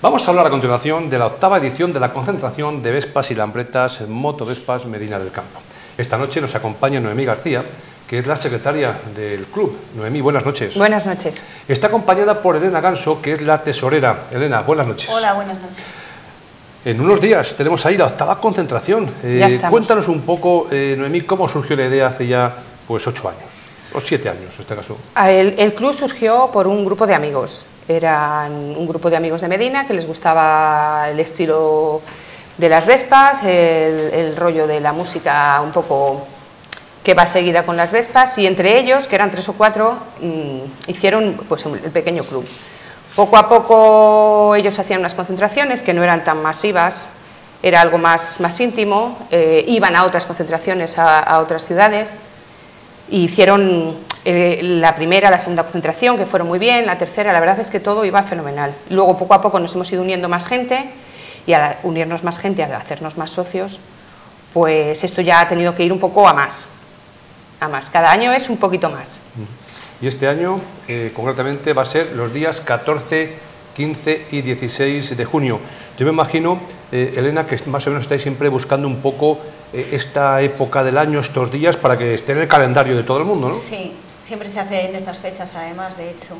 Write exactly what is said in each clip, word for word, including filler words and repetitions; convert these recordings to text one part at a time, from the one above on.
Vamos a hablar a continuación de la octava edición de la concentración de Vespas y Lambretas Moto Vespas Medina del Campo. Esta noche nos acompaña Noemí García, que es la secretaria del club. Noemí, buenas noches. Buenas noches. Está acompañada por Elena Ganso, que es la tesorera. Elena, buenas noches. Hola, buenas noches. En unos días tenemos ahí la octava concentración. Eh, ya estamos. Cuéntanos un poco, eh, Noemí, cómo surgió la idea hace ya pues ocho años, o siete años en este caso. El, el club surgió por un grupo de amigos. Eran un grupo de amigos de Medina que les gustaba el estilo de las Vespas, el, el rollo de la música un poco que va seguida con las Vespas, y entre ellos, que eran tres o cuatro, mmm, hicieron pues, el pequeño club. Poco a poco ellos hacían unas concentraciones que no eran tan masivas, era algo más, más íntimo, eh, iban a otras concentraciones, a, a otras ciudades, y hicieron eh, la primera, la segunda concentración, que fueron muy bien, la tercera, la verdad es que todo iba fenomenal. Luego poco a poco nos hemos ido uniendo más gente, y al unirnos más gente, al hacernos más socios, pues esto ya ha tenido que ir un poco a más, a más, cada año es un poquito más. Y este año, eh, concretamente, va a ser los días catorce, quince y dieciséis de junio. Yo me imagino, eh, Elena, que más o menos estáis siempre buscando un poco eh, esta época del año, estos días, para que esté en el calendario de todo el mundo, ¿no? Sí, siempre se hace en estas fechas, además, de hecho.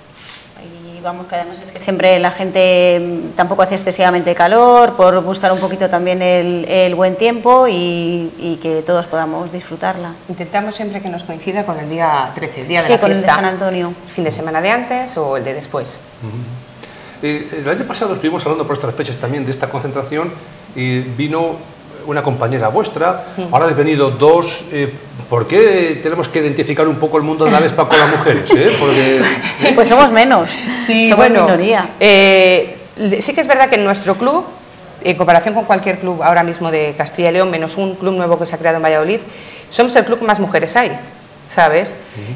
Y vamos, que además es que siempre la gente tampoco hace excesivamente calor, por buscar un poquito también el, el buen tiempo y, y que todos podamos disfrutarla. Intentamos siempre que nos coincida con el día trece, el día sí, de la con fiesta. el de San Antonio. El fin de semana de antes o el de después. Uh-huh. eh, el año pasado estuvimos hablando por estas fechas también de esta concentración y vino una compañera vuestra, uh-huh. Ahora han venido dos. Eh, ¿Por qué tenemos que identificar un poco el mundo de la Vespa con las mujeres? ¿eh? Porque, ¿eh? Pues somos menos, sí, somos bueno, minoría. Eh, sí que es verdad que en nuestro club, en comparación con cualquier club ahora mismo de Castilla y León, menos un club nuevo que se ha creado en Valladolid, somos el club que más mujeres hay, ¿sabes? Uh-huh.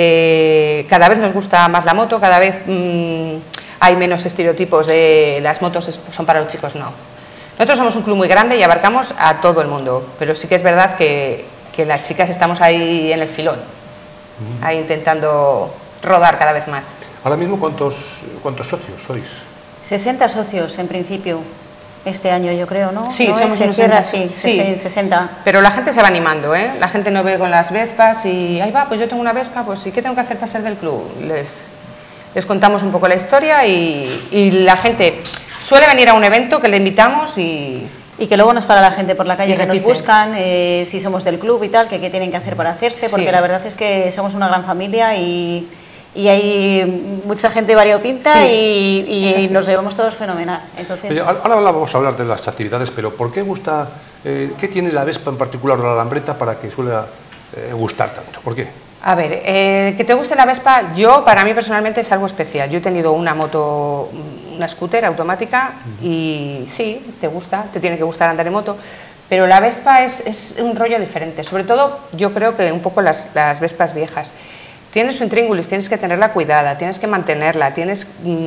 eh, cada vez nos gusta más la moto, cada vez mmm, hay menos estereotipos de las motos son para los chicos, no. Nosotros somos un club muy grande y abarcamos a todo el mundo, pero sí que es verdad que, que las chicas estamos ahí en el filón, uh-huh. Ahí intentando rodar cada vez más. Ahora mismo, ¿cuántos, cuántos socios sois? sesenta socios en principio, este año yo creo, ¿no? Sí, ¿No? somos se unos cierra, sesenta. Sí, Sí, sesenta. Pero la gente se va animando, ¿eh? La gente no ve con las Vespas y, ahí va, pues yo tengo una Vespa, pues sí, ¿qué tengo que hacer para ser del club? Les, les contamos un poco la historia y, y la gente suele venir a un evento que le invitamos y... Y que luego nos para la gente por la calle, que repite. nos buscan, eh, si somos del club y tal, que qué tienen que hacer para hacerse, porque sí. La verdad es que somos una gran familia y, y hay mucha gente variopinta, sí. y, y nos llevamos todos fenomenal. Entonces... Oye, ahora vamos a hablar de las actividades, pero ¿por qué gusta, eh, qué tiene la Vespa en particular o la Lambreta para que suele eh, gustar tanto? ¿Por qué? A ver, eh, que te guste la Vespa, yo, para mí personalmente es algo especial. Yo he tenido una moto, una scooter automática y sí, te gusta, te tiene que gustar andar en moto, pero la Vespa es, es un rollo diferente. Sobre todo, yo creo que un poco las, las Vespas viejas. Tienes su intríngulis, tienes que tenerla cuidada, tienes que mantenerla, tienes,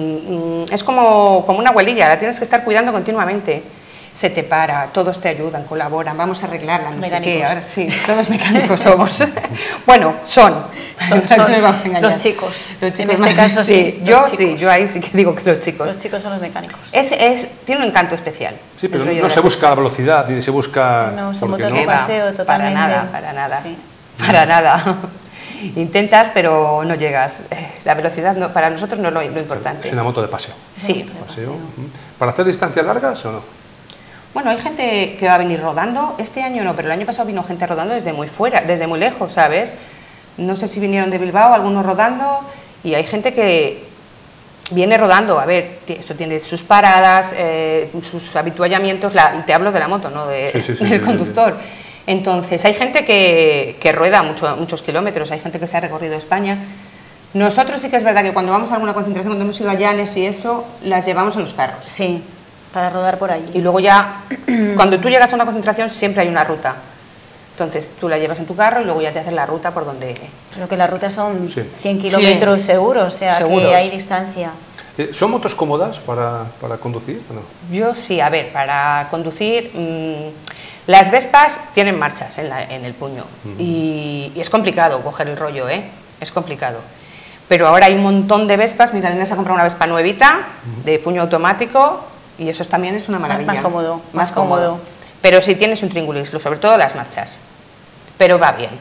mm, es como, como una abuelilla, la tienes que estar cuidando continuamente. Se te para, todos te ayudan, colaboran, vamos a arreglarla, no mecánicos. sé qué, ahora sí, todos mecánicos somos. Bueno, son, son, son los chicos, los chicos en este más, caso sí, sí. Yo chicos. sí, yo ahí sí que digo que los chicos. Los chicos son los mecánicos. Es, es, tiene un encanto especial. Sí, pero no se busca la velocidad, ni se busca... No, son motos no. de paseo totalmente. Para nada, para nada, sí. para nada. Intentas, pero no llegas. La velocidad no, para nosotros no es lo, lo importante. Es una moto de paseo. Sí. De paseo. ¿Para hacer distancias largas o no? Bueno, hay gente que va a venir rodando, este año no, pero el año pasado vino gente rodando desde muy fuera, desde muy lejos, ¿sabes? No sé si vinieron de Bilbao, algunos rodando, y hay gente que viene rodando, a ver, esto tiene sus paradas, eh, sus habituallamientos, la, te hablo de la moto, no de, sí, sí, sí, del sí, conductor. Sí, sí. Entonces, hay gente que, que rueda mucho, muchos kilómetros, hay gente que se ha recorrido España. Nosotros sí que es verdad que cuando vamos a alguna concentración, cuando hemos ido a Llanes y eso, las llevamos en los carros. Sí. Para rodar por allí. Y luego ya, cuando tú llegas a una concentración, siempre hay una ruta. Entonces, tú la llevas en tu carro y luego ya te haces la ruta por donde... Creo que la ruta son sí. cien kilómetros sí. seguro, o sea, Seguros. Que hay distancia. ¿Son motos cómodas para, para conducir o no? Yo sí, a ver, para conducir... Mmm, las Vespas tienen marchas en, la, en el puño. Uh-huh. y, y es complicado coger el rollo, ¿eh? Es complicado. Pero ahora hay un montón de Vespas, mi Elena se ha comprado una Vespa nuevita, de puño automático, y eso también es una maravilla. Más cómodo, Más, más cómodo. cómodo. Pero si tienes un tringulislo, sobre todo las marchas. Pero va bien.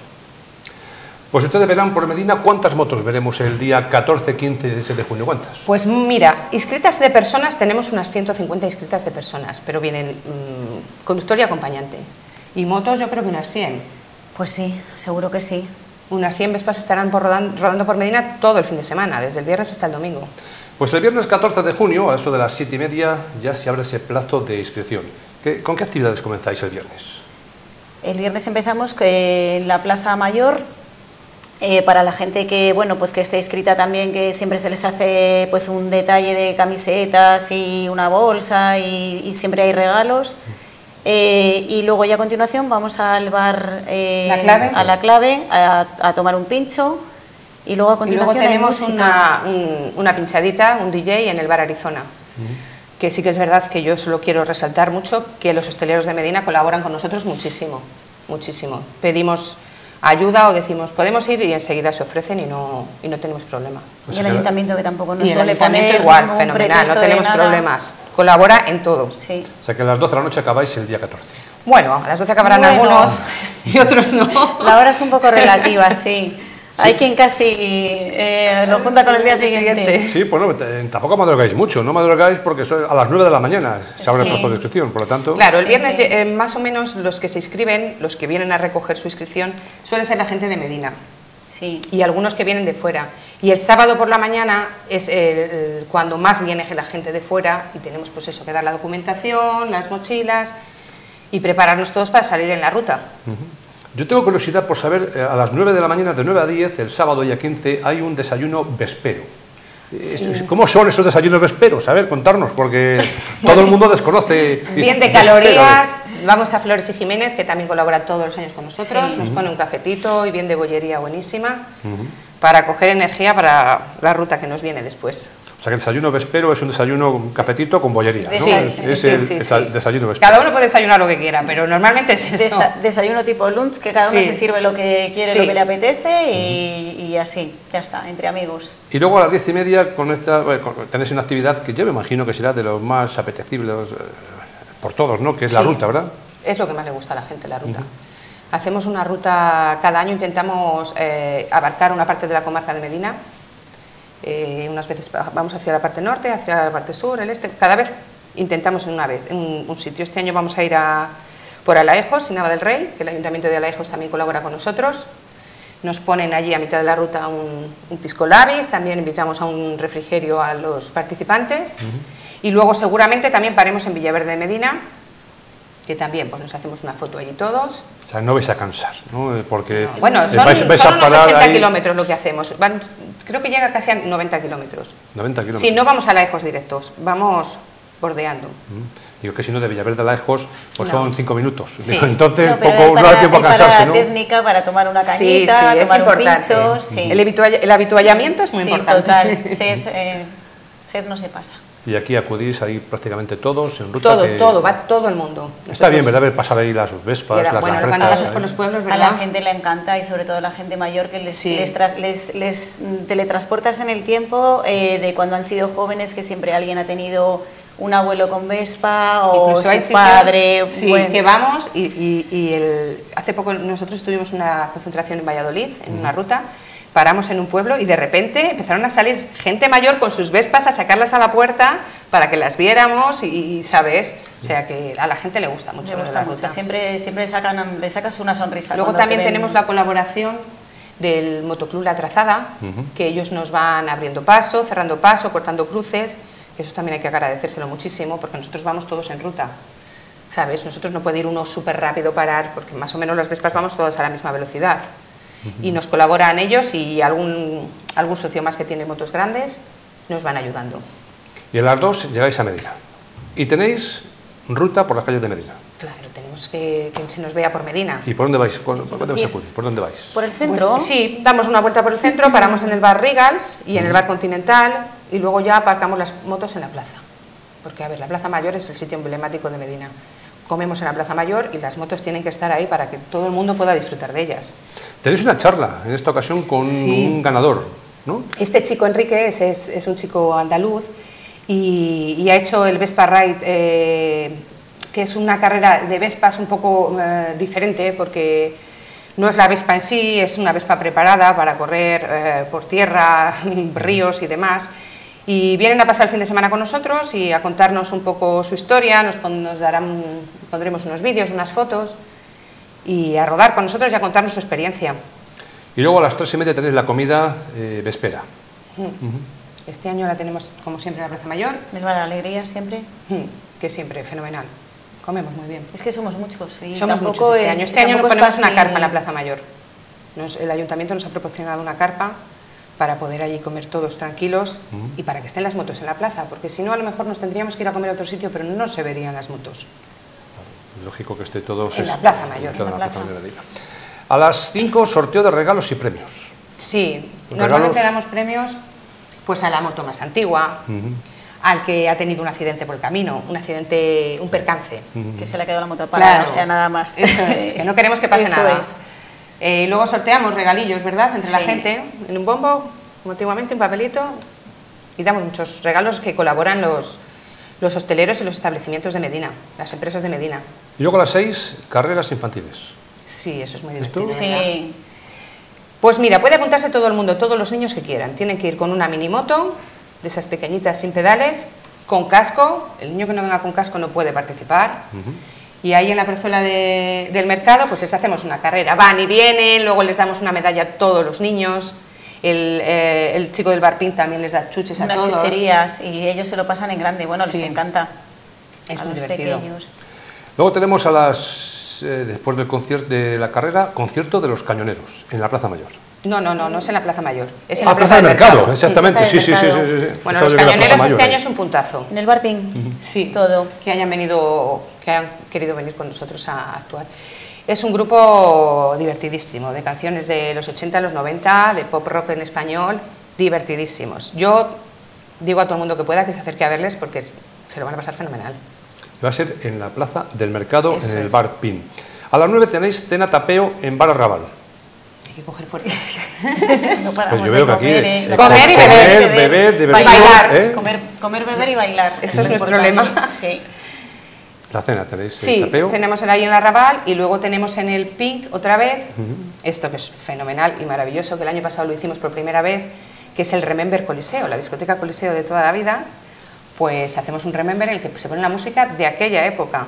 Pues ustedes verán por Medina cuántas motos veremos el día catorce, quince y dieciséis de junio. ¿Cuántas? Pues mira, inscritas de personas, tenemos unas ciento cincuenta inscritas de personas, pero vienen mmm, conductor y acompañante. Y motos yo creo que unas cien. Pues sí, seguro que sí. Unas cien Vespas estarán por rodando, rodando por Medina todo el fin de semana, desde el viernes hasta el domingo. Pues el viernes catorce de junio, a eso de las siete y media, ya se abre ese plazo de inscripción. ¿Qué, ¿Con qué actividades comenzáis el viernes? El viernes empezamos en la Plaza Mayor. Eh, para la gente que bueno pues que esté inscrita también, que siempre se les hace pues un detalle de camisetas y una bolsa y, y siempre hay regalos. Eh, y luego ya a continuación vamos al bar eh, ¿La Clave? a la clave a, a tomar un pincho y luego a continuación y luego tenemos hay una, un, una pinchadita, un D J en el bar Arizona. Uh-huh. Que sí que es verdad que yo solo quiero resaltar mucho que los hosteleros de Medina colaboran con nosotros muchísimo, muchísimo. Pedimos ayuda o decimos podemos ir y enseguida se ofrecen y no, y no tenemos problema. Y el ayuntamiento que tampoco nos y el suele ayuntamiento poner igual, ningún fenomenal, no tenemos nada. problemas. Colabora en todo. Sí. O sea que a las doce de la noche acabáis el día catorce. Bueno, a las doce acabarán Bueno. algunos y otros no. La hora es un poco relativa, sí. Sí. Hay quien casi eh, lo junta con el día siguiente. Sí, pues no, tampoco madrugáis mucho, no madrugáis porque a las nueve de la mañana se abre Sí. el plazo de inscripción, por lo tanto... Claro, el Sí, viernes sí. eh, más o menos los que se inscriben, los que vienen a recoger su inscripción, suelen ser la gente de Medina. Sí. Y algunos que vienen de fuera. Y el sábado por la mañana es el, el, cuando más viene la gente de fuera y tenemos pues eso, que dar la documentación, las mochilas y prepararnos todos para salir en la ruta. Uh-huh. Yo tengo curiosidad por saber, eh, a las nueve de la mañana, de nueve a diez, el sábado día quince, hay un desayuno vespero. Sí. ¿Cómo son esos desayunos vesperos? A ver, contarnos, porque todo el mundo desconoce. Bien de calorías. Vamos a Flores y Jiménez, que también colabora todos los años con nosotros, sí. Nos pone un cafetito y bien de bollería buenísima, uh-huh. para coger energía para la ruta que nos viene después. O sea que el desayuno vespero es un desayuno, un cafetito con bollería, ¿no? Sí, es sí, es sí, el sí, desa sí. desayuno vespero. Cada uno puede desayunar lo que quiera, pero normalmente es eso. Desa desayuno tipo lunch, que cada uno sí. se sirve lo que quiere, sí. lo que le apetece y, y así, ya está, entre amigos. Y luego a las diez y media con esta, bueno, con, tenéis una actividad que yo me imagino que será de los más apetecibles eh, por todos, ¿no? Que es sí. la ruta, ¿verdad? Es lo que más le gusta a la gente, la ruta. Uh-huh. Hacemos una ruta, cada año intentamos eh, abarcar una parte de la comarca de Medina. Eh, unas veces vamos hacia la parte norte, hacia la parte sur, el este, cada vez intentamos en una vez, en un, un sitio. Este año vamos a ir a, por Alaejos, Nava del Rey, que el Ayuntamiento de Alaejos también colabora con nosotros. Nos ponen allí a mitad de la ruta un, un pisco labis, también invitamos a un refrigerio a los participantes. Uh-huh. Y luego seguramente también paremos en Villaverde de Medina, que también pues nos hacemos una foto allí todos. O sea, no vais a cansar, ¿no? Porque no, bueno, son, vais, vais son a unos ochenta ahí... kilómetros lo que hacemos. Van, creo que llega casi a noventa kilómetros. noventa kilómetros. Sí, no vamos a Laejos directos, vamos bordeando. Mm. Digo que si no, de Villaverde a Laejos pues no. son cinco minutos. Sí. Digo, entonces no, poco, para, no da tiempo a cansarse, para ¿no? técnica, para tomar una cañita, sí, sí, tomar es un importante. pincho. Sí. El, habituall el habituallamiento sí, es muy sí, importante. Total, sed, eh, sed no se pasa. Y aquí acudís ahí prácticamente todos en ruta. Todo, que... todo, va todo el mundo. Está Nosotros... bien, ¿verdad? Ver pasar ahí las vespas, era, las bueno, larretas. Cuando pasas por los pueblos, ¿verdad? A la gente le encanta y sobre todo a la gente mayor que les, sí. les, tras, les, les teletransportas en el tiempo eh, de cuando han sido jóvenes, que siempre alguien ha tenido un abuelo con Vespa o incluso su hay sitios, padre. Sí, bueno. que vamos y, y, y el, hace poco nosotros tuvimos una concentración en Valladolid, en mm. una ruta. Paramos en un pueblo y de repente empezaron a salir gente mayor con sus Vespas a sacarlas a la puerta para que las viéramos y, y ¿sabes? O sea que a la gente le gusta mucho. Le gusta mucho, siempre, siempre sacan, le sacas una sonrisa. Luego también tenemos la colaboración del Motoclub La Trazada, uh-huh. que ellos nos van abriendo paso, cerrando paso, cortando cruces, que eso también hay que agradecérselo muchísimo porque nosotros vamos todos en ruta. ¿Sabes? Nosotros no puede ir uno súper rápido parar porque más o menos las Vespas vamos todos a la misma velocidad. Y nos colaboran ellos y algún, algún socio más que tiene motos grandes nos van ayudando. Y a las dos llegáis a Medina y tenéis ruta por las calles de Medina. Claro, tenemos que que se nos vea por Medina. ¿Y por dónde vais? ¿Por, por dónde, sí. vais ¿Por dónde vais? ¿Por el centro? Pues, sí, damos una vuelta por el centro, paramos en el bar Regals y en el bar Continental y luego ya aparcamos las motos en la plaza. Porque, a ver, la Plaza Mayor es el sitio emblemático de Medina. Comemos en la Plaza Mayor y las motos tienen que estar ahí para que todo el mundo pueda disfrutar de ellas. Tenéis una charla en esta ocasión con sí. un ganador. ¿no? Este chico Enrique es, es, es un chico andaluz y, y ha hecho el Vespa Ride, eh, que es una carrera de Vespas un poco eh, diferente, porque no es la Vespa en sí, es una Vespa preparada para correr eh, por tierra, ríos y demás. Y vienen a pasar el fin de semana con nosotros y a contarnos un poco su historia, nos, pon, nos darán, pondremos unos vídeos, unas fotos, y a rodar con nosotros y a contarnos su experiencia. Y luego a las tres y media tenéis la comida eh, vespera. Mm. Uh-huh. Este año la tenemos, como siempre, en la Plaza Mayor. ¿El bar Alegría siempre? Mm. Que siempre, fenomenal. Comemos muy bien. Es que somos muchos. Y somos muchos este es, año. Este año nos ponemos fácil. una carpa en la Plaza Mayor. Nos, el ayuntamiento nos ha proporcionado una carpa para poder allí comer todos tranquilos uh-huh. y para que estén las motos en la plaza, porque si no a lo mejor nos tendríamos que ir a comer a otro sitio, pero no se verían las motos. Lógico que esté todo... En la Plaza Mayor. En la plaza. A las cinco, sorteo de regalos y premios. Sí, Los normalmente regalos... damos premios pues a la moto más antigua, uh-huh. al que ha tenido un accidente por el camino, un accidente, un percance. Uh-huh. Que se le ha quedado la moto parada, claro, o sea, nada más. Eso es, que no queremos que pase eso nada. Es. Eh, luego sorteamos regalillos, ¿verdad?, entre sí. la gente, en un bombo, como antiguamente, un papelito, y damos muchos regalos que colaboran los, los hosteleros y los establecimientos de Medina, las empresas de Medina. Y luego a las seis, carreras infantiles. Sí, eso es muy divertido. Sí. Pues mira, puede apuntarse todo el mundo, todos los niños que quieran. Tienen que ir con una minimoto, de esas pequeñitas sin pedales, con casco. El niño que no venga con casco no puede participar. Uh-huh. Y ahí en la plazuela de, del mercado pues les hacemos una carrera, van y vienen, luego les damos una medalla a todos los niños, el, eh, el chico del Barpín también les da chuches a unas todos. Unas chucherías y ellos se lo pasan en grande, bueno, sí. les encanta. Es a muy los divertido. Pequeños. Luego tenemos a las, eh, después del concierto de la carrera, concierto de los cañoneros, en la Plaza Mayor. No, no, no, no es en la Plaza Mayor. Es en ah, la Plaza del Mercado, mercado. Exactamente, sí, sí, sí, sí, sí, sí, sí. Bueno, los cañoneros este año es un puntazo. En el Barpín, uh-huh. sí, todo. Que hayan venido, que hayan querido venir con nosotros a actuar. Es un grupo divertidísimo, de canciones de los ochenta, los noventa, de pop rock en español, divertidísimos. Yo digo a todo el mundo que pueda que se acerque a verles porque se lo van a pasar fenomenal. Va a ser en la Plaza del Mercado, Eso en el es. Bar Pin. A las nueve tenéis cena tapeo en Bar Arrabal. Hay que coger fuerza. No paramos pues yo veo de que comer, aquí eh. de, comer y beber, beber, beber, beber bailar, ¿eh? comer, comer, beber y bailar. Eso es nuestro lema. Sí. La cena tenéis sí, el tapeo. tenemos el ahí en la Arrabal y luego tenemos en el Pink otra vez, uh-huh. esto que es fenomenal y maravilloso, que el año pasado lo hicimos por primera vez, que es el Remember Coliseo, la discoteca Coliseo de toda la vida. Pues hacemos un Remember en el que se pone la música de aquella época.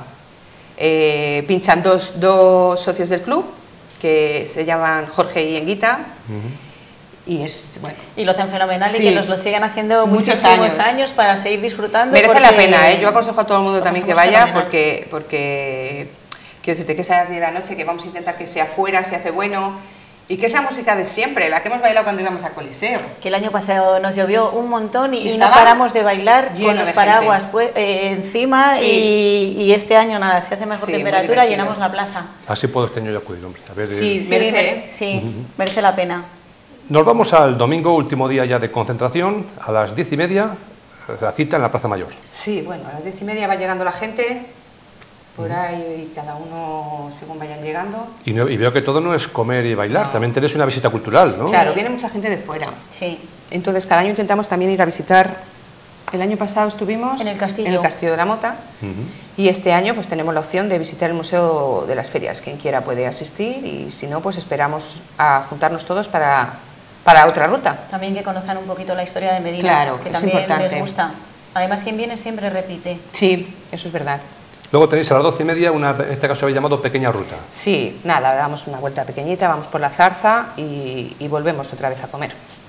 Eh, pinchan dos, dos socios del club, que se llaman Jorge y Enguita, uh-huh. y es bueno. Y lo hacen fenomenal sí. y que nos lo sigan haciendo muchos muchísimos años. años para seguir disfrutando. Merece porque... la pena, ¿eh? Yo aconsejo a todo el mundo también que vaya, fenomenal. porque, porque quiero decirte que esas de la noche, que vamos a intentar que sea fuera, se hace bueno. Y que es la música de siempre, la que hemos bailado cuando íbamos a Coliseo. Que el año pasado nos llovió un montón y, y y no paramos de bailar con los paraguas pues, eh, encima sí. y, y este año nada, si hace mejor sí, temperatura llenamos la plaza. Así puedo este año ya acudir, hombre. A ver, sí, el... merece, sí, uh-huh. merece la pena. Nos vamos al domingo, último día ya de concentración, a las diez y media, la cita en la Plaza Mayor. Sí, bueno, a las diez y media va llegando la gente. Por ahí cada uno según vayan llegando. Y, no, y veo que todo no es comer y bailar, no. también tenéis una visita cultural, ¿no? Claro, viene mucha gente de fuera. Sí. Entonces cada año intentamos también ir a visitar. El año pasado estuvimos en el castillo, en el castillo de la Mota uh-huh. y este año pues tenemos la opción de visitar el Museo de las Ferias. Quien quiera puede asistir y si no pues esperamos a juntarnos todos para, para otra ruta. También que conozcan un poquito la historia de Medina, claro, que es también importante. les gusta. Además quien viene siempre repite. Sí, eso es verdad. Luego tenéis a las doce y media, una, en este caso habéis llamado pequeña ruta. Sí, nada, damos una vuelta pequeñita, vamos por la zarza y, y volvemos otra vez a comer.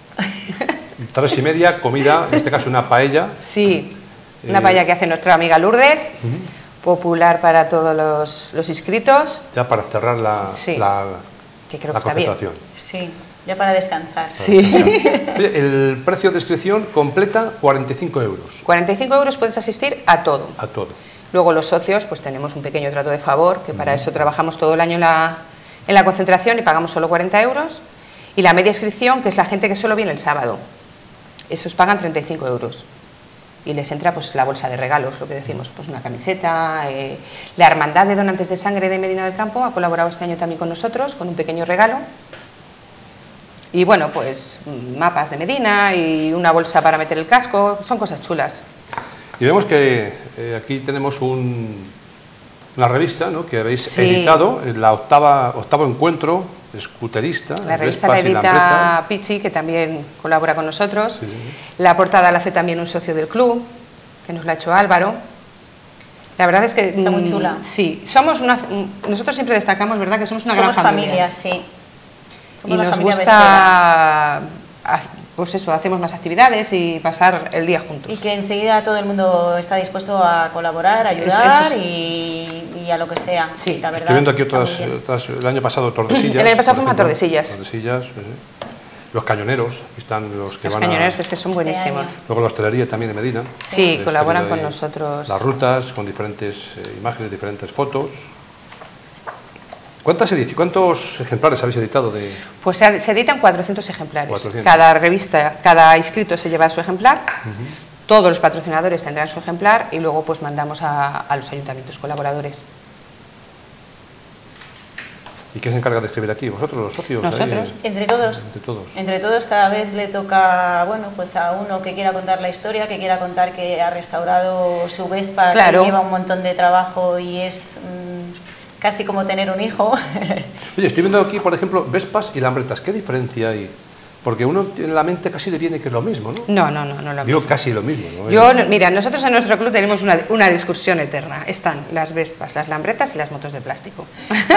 Tres y media, comida, en este caso una paella. Sí, una eh, paella que hace nuestra amiga Lourdes, uh-huh. popular para todos los, los inscritos. Ya para cerrar la, sí, la, que creo la que está bien. concentración. Sí, ya para descansar. Para sí. descansar. Oye, el precio de inscripción completa cuarenta y cinco euros. cuarenta y cinco euros puedes asistir a todo. A todo. Luego los socios, pues tenemos un pequeño trato de favor, que para eso trabajamos todo el año en la, en la concentración y pagamos solo cuarenta euros. Y la media inscripción, que es la gente que solo viene el sábado. Esos pagan treinta y cinco euros. Y les entra pues la bolsa de regalos, lo que decimos, pues una camiseta. Eh, la Hermandad de Donantes de Sangre de Medina del Campo ha colaborado este año también con nosotros, con un pequeño regalo. Y bueno, pues mapas de Medina y una bolsa para meter el casco, son cosas chulas. Y vemos que eh, aquí tenemos un, una revista, ¿no?, que habéis Sí. editado, es la octava, octavo encuentro escuterista. La revista la Vespas y edita Lambretta. Pichi, que también colabora con nosotros. Sí, sí, sí. La portada la hace también un socio del club, que nos la ha hecho Álvaro. La verdad es que... Está muy mm, chula. Sí, somos una... Nosotros siempre destacamos, ¿verdad?, que somos una Somos gran familia. familia, sí. Somos Y la nos familia gusta, haz- pues eso, hacemos más actividades y pasar el día juntos. Y que enseguida todo el mundo está dispuesto a colaborar, a Es- ayudar eso y, y a lo que sea. Sí. La verdad, Estoy viendo aquí está otras, muy bien. otras- el año pasado Tordesillas. El año pasado por fuimos a ejemplo. Tordesillas. Tordesillas, sí, sí. Los cañoneros, aquí están los que Los van cañoneros, a... que es que son Este buenísimos. año. Luego la hostelería también de Medina. Sí, Les colaboran querido con ahí nosotros. Las rutas con diferentes eh, imágenes, diferentes fotos. ¿Cuántas edici- ¿Cuántos ejemplares habéis editado de...? Pues se, se editan cuatrocientos ejemplares. cuatrocientos. Cada revista, cada inscrito se lleva su ejemplar. Todos los patrocinadores tendrán su ejemplar y luego pues mandamos a, a los ayuntamientos colaboradores. ¿Y quién se encarga de escribir aquí? ¿Vosotros, los socios? Nosotros. Ahí? Entre todos. Entre todos. Entre todos, cada vez le toca, bueno, pues a uno que quiera contar la historia, que quiera contar que ha restaurado su Vespa, Claro. que lleva un montón de trabajo y es mm, casi como tener un hijo. Oye, estoy viendo aquí, por ejemplo, Vespas y Lambrettas. ¿Qué diferencia hay? Porque uno en la mente casi le viene que es lo mismo, ¿no? No, no, no, no lo Digo mismo. casi lo mismo, ¿no? Yo, mira, nosotros en nuestro club tenemos una, una discusión eterna. Están las Vespas, las Lambretas y las motos de plástico.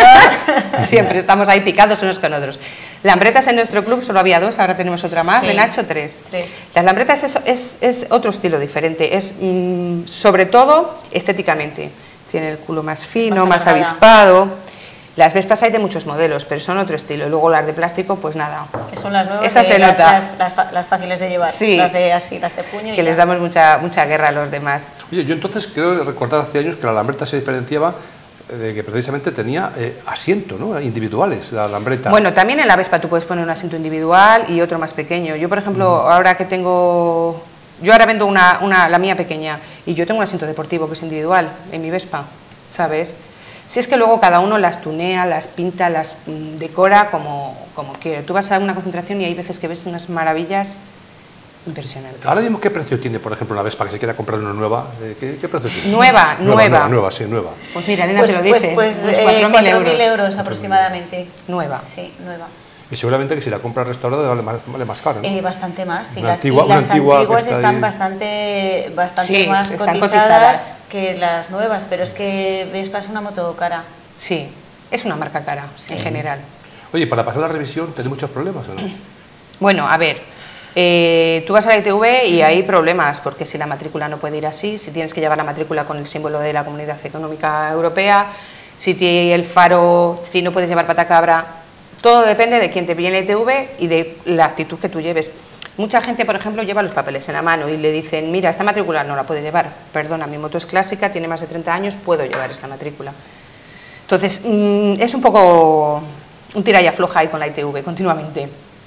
Siempre estamos ahí picados unos con otros. Lambretas en nuestro club solo había dos, ahora tenemos otra más, Sí. de Nacho tres. Tres. Las Lambretas es, es, es otro estilo diferente, es mm, sobre todo estéticamente. Tiene el culo más fino, más más, alargada. avispado. Las Vespas hay de muchos modelos, pero son otro estilo. Y luego las de plástico, pues nada. Que son las nuevas, Esas de- se las, nota. Las, las fa- las fáciles de llevar, Sí. las de así, las de puño. Que y les ya. damos mucha, mucha guerra a los demás. Oye, yo entonces creo recordar hace años que la Lambretta se diferenciaba eh, de que precisamente tenía eh, asiento, ¿no?, individuales, la Lambretta. Bueno, también en la Vespa tú puedes poner un asiento individual y otro más pequeño. Yo, por ejemplo, ahora que tengo... Yo ahora vendo una, una, la mía pequeña y yo tengo un asiento deportivo que es individual en mi Vespa, ¿sabes? Si es que luego cada uno las tunea, las pinta, las mm, decora como, como quiere. Tú vas a una concentración y hay veces que ves unas maravillas impresionantes. Ahora mismo, ¿qué precio tiene, por ejemplo, una Vespa que se quiera comprar una nueva? Eh, ¿Qué, qué precio tiene? Nueva, nueva. Nueva, nueva, sí, nueva. Pues mira, Elena Pues, te lo pues, dice, pues, unos eh, cuatro mil euros. euros aproximadamente. Nueva. Sí, nueva. Y seguramente que si la compra restaurada vale más, vale más caro, ¿no? Eh, bastante más. Sí, Una las, antigua- y las una antigua que antiguas está están ahí. bastante, bastante Sí, más están cotizadas, cotizadas. que las nuevas, pero es que Vespa es una moto cara. Sí, es una marca cara en general. Oye, para pasar la revisión, ¿tenéis muchos problemas o no? Bueno, a ver, eh, tú vas a la I T V y hay problemas, porque si la matrícula no puede ir así, si tienes que llevar la matrícula con el símbolo de la Comunidad Económica Europea, si tiene el faro, si no puedes llevar patacabra, todo depende de quién te pille en la I T V y de la actitud que tú lleves. Mucha gente, por ejemplo, lleva los papeles en la mano y le dicen, mira, esta matrícula no la puede llevar, perdona, mi moto es clásica, tiene más de treinta años, puedo llevar esta matrícula. Entonces, mm, es un poco un tira y afloja ahí con la I T V continuamente.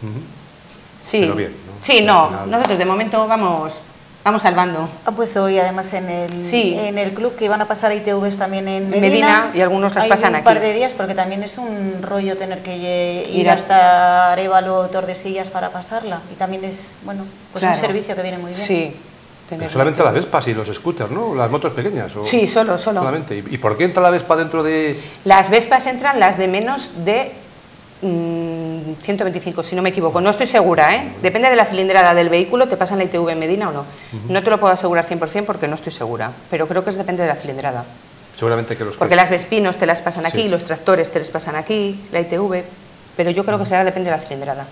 Sí, Pero bien, ¿no? sí, Al no, final- nosotros de momento vamos, vamos salvando. Ha puesto hoy además en el, Sí. en el club que iban a pasar I T Vs también en En Medina. Medina, y algunos las Hay pasan un aquí. par de días porque también es un rollo tener que lle- ir, Ir a- hasta Arévalo o Tordesillas para pasarla. Y también es, bueno, pues Claro. un servicio que viene muy bien. Sí. Pero tener- solamente las Vespas y los scooters, ¿no? Las motos pequeñas. ¿o? Sí, solo, solo. Solamente. ¿Y, y por qué entra la Vespa dentro de...? Las Vespas entran las de menos de mm, ciento veinticinco, si no me equivoco. No estoy segura, ¿eh? Depende de la cilindrada del vehículo, te pasan la I T V en Medina o no. No te lo puedo asegurar cien por cien porque no estoy segura, pero creo que es depende de la cilindrada. Seguramente que los... Porque las Vespinos te las pasan aquí, Sí. los tractores te las pasan aquí, la I T V, pero yo creo que será depende de la cilindrada.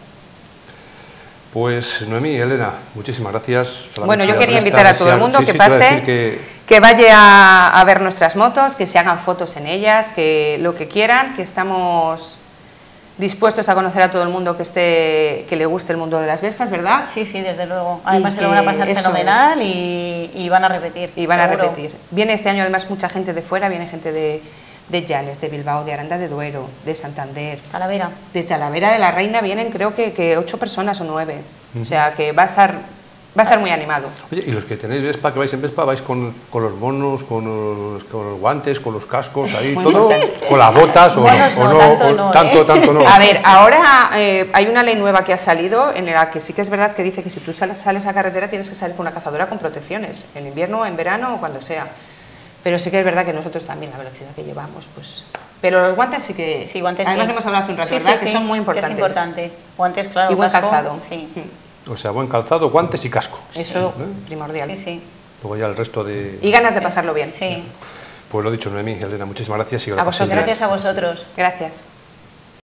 Pues Noemí, Elena, muchísimas gracias. Solamente Bueno, yo las quería Vespas invitar a todo el desean- mundo sí, que sí, te iba a pase, decir que- que vaya a, a ver nuestras motos, que se hagan fotos en ellas, que lo que quieran, que estamos dispuestos a conocer a todo el mundo que esté, que le guste el mundo de las Vespas, ¿verdad? Sí, sí, desde luego. Además Y se lo van a que pasar eso fenomenal y, y van a repetir. Y van seguro. a repetir. Viene este año además mucha gente de fuera, viene gente de, de Llanes, de Bilbao, de Aranda de Duero, de Santander, Talavera. de Talavera de la Reina vienen creo que, que ocho personas o nueve. O sea que va a estar Va a estar muy animado. Oye, y los que tenéis Vespa, que vais en Vespa, vais con, con los monos, con los, con los guantes, con los cascos, ahí Muy todo, importante. con las botas, o, Monos o no, no, tanto o no, tanto, ¿eh? tanto no. A ver, ahora eh, hay una ley nueva que ha salido en la que sí que es verdad que dice que si tú sales, sales a carretera tienes que salir con una cazadora con protecciones, en invierno, en verano o cuando sea. Pero sí que es verdad que nosotros también, la velocidad que llevamos, pues... Pero los guantes sí que... Sí, guantes además sí. hemos hablado hace un rato, Sí, ¿verdad? sí, que sí, son muy que importantes. es importante. Guantes, claro, Y buen casco, calzado. sí. Mm. O sea, buen calzado, guantes y casco. Eso, ¿Eh? primordial. Sí, sí. Luego ya el resto de... Y ganas de pasarlo bien. Sí. Pues lo dicho, Noemí, Elena, muchísimas gracias y que lo A paséis vosotros. bien. Gracias a vosotros. Gracias.